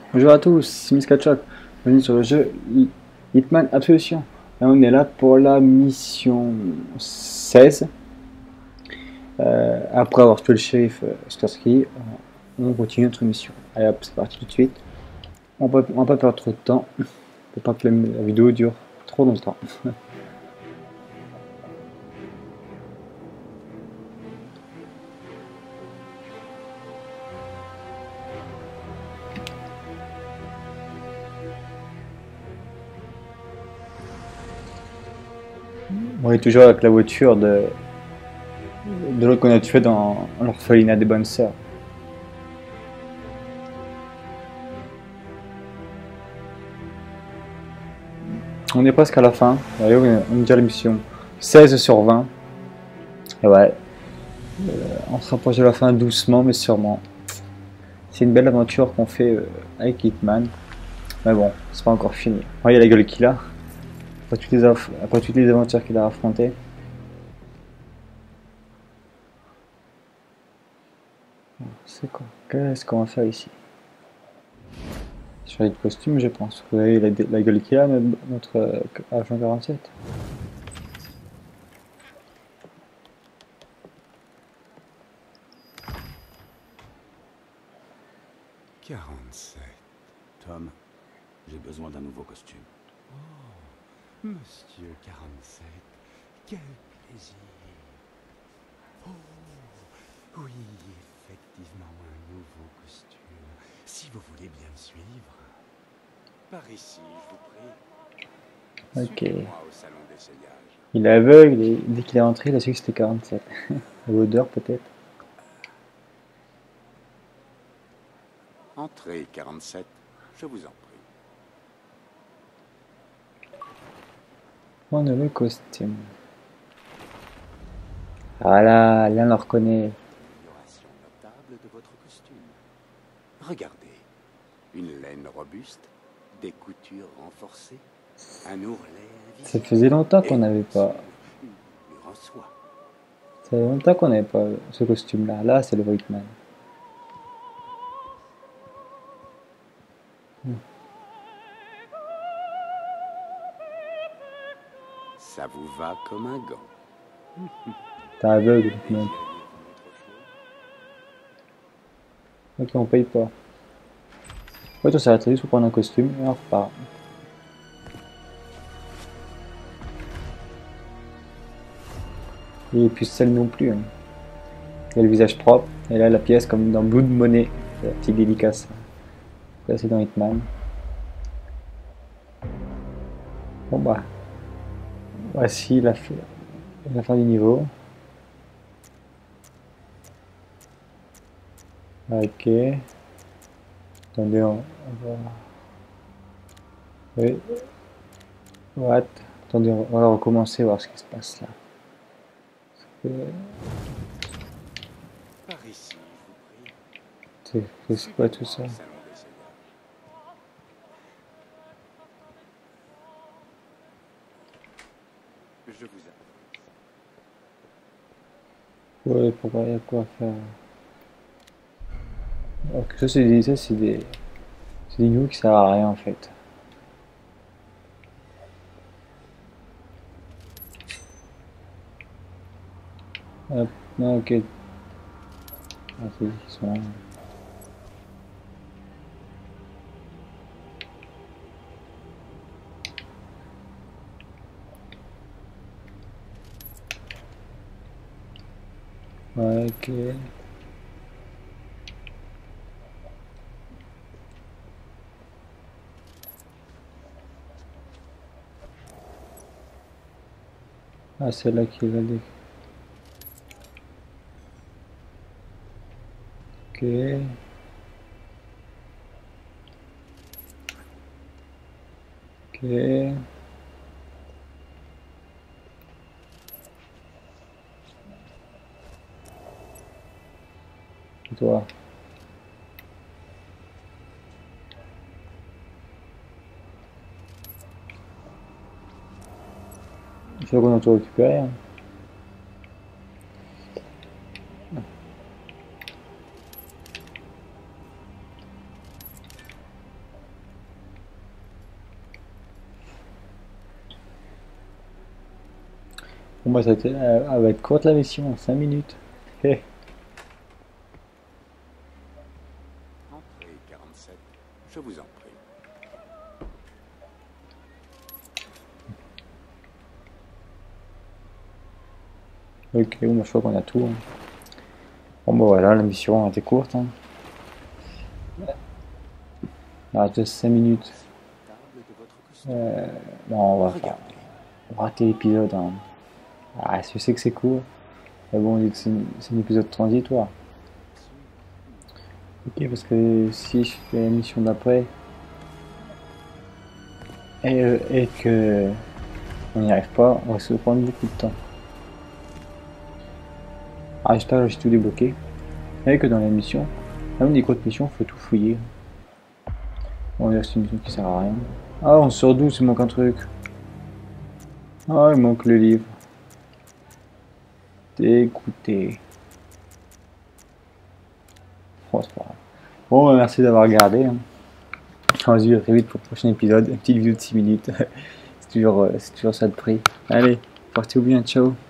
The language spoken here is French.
Bonjour à tous, c'est Miss Ketchup. Bienvenue sur le jeu Hitman Absolution. Et on est là pour la mission 16. Après avoir tué le shérif Starsky, on continue notre mission. Allez hop, c'est parti tout de suite. On va pas perdre trop de temps pour pas que la vidéo dure trop longtemps. On est toujours avec la voiture de l'autre qu'on a tué dans l'orphelinat des bonnes sœurs. On est presque à la fin. Allez, on est déjà à la mission 16 sur 20. Et ouais, on se rapproche de la fin doucement mais sûrement. C'est une belle aventure qu'on fait avec Hitman. Mais bon, c'est pas encore fini. Oh, il y a la gueule qu'il a. Après toutes les aventures qu'il a affrontées. C'est quoi? Qu'est-ce qu'on va faire ici? Sur les costumes, je pense. Vous voyez la gueule qu'il a, notre agent 47. Tom, j'ai besoin d'un nouveau costume. Monsieur 47, quel plaisir. Oh, oui, effectivement, un nouveau costume. Si vous voulez bien me suivre. Par ici, je vous prie. Ok. Suivez-moi au salon d'essayage. Il est aveugle et dès qu'il est rentré, il a su que c'était 47. L'odeur peut-être. Entrez, 47, je vous en prie. On a le costume. Voilà, là on le reconnaît. Amélioration notable de votre costume. Regardez, une laine robuste, des coutures renforcées, un ourlet Ça invisible. faisait longtemps Et qu'on n'avait pas. une mur en soie. Ça faisait longtemps qu'on n'avait pas ce costume-là. Là, c'est le Hitman. Ça vous va comme un gant. T'es aveugle, donc. Désiriez-vous autre chose? Ok, on paye pas. Ouais, on s'arrête juste pour prendre un costume et on repart. Il est plus sale non plus. Hein. Il a le visage propre. Et là, la pièce comme dans Blood Money. La petite dédicace. Là, c'est dans Hitman. Bon bah. Voici la fin du niveau. Ok. Attendez, on va... Oui. What? Attendez, on va recommencer, voir ce qui se passe là. Par ici, je vous prie. C'est quoi tout ça? Suivez-moi au salon d'essayage. Je vous attends. Ouais, pourquoi il y a quoi faire? Ok, ça c'est des niveaux qui servent à rien en fait. Hop, non, ok. Ah, c'est ils sont là. Ouais, ok. Ah, c'est là qu'il a des... Ok. Ok. Et toi? Je sais qu'on a tout récupéré. Hein. Bon bah elle va être courte la mission, 5 minutes. Eh. Entrez, 47. Je vous en prie. Ok, bon, bah, je crois qu'on a tout. Hein. Bon bah voilà, la mission a été courte. Hein. Il reste 5 minutes. Table de votre costume. Non, on va Regardez. rater l'épisode. Hein. Ah, je sais que c'est court. Mais bon, on dit que c'est un épisode transitoire. Ok, parce que si je fais la mission d'après et que on n'y arrive pas, on va se prendre beaucoup de temps. Ah, j'espère que j'ai tout débloqué. Et que dans la mission, même des codes missions, faut tout fouiller. Bon, là, c'est une mission qui sert à rien. Ah, on sort 12, il manque un truc. Ah, il manque le livre. Écoutez. Oh, c'est pas grave. Bon, merci d'avoir regardé. Hein. On se dit très vite pour le prochain épisode. Une petite vidéo de 6 minutes. C'est toujours ça de prix. Allez, portez-vous bien, ciao.